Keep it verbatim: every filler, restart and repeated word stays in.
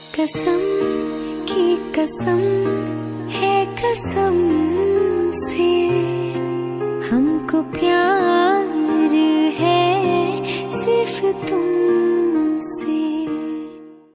कसम की कसम है कसम से, हमको प्यार है सिर्फ तुम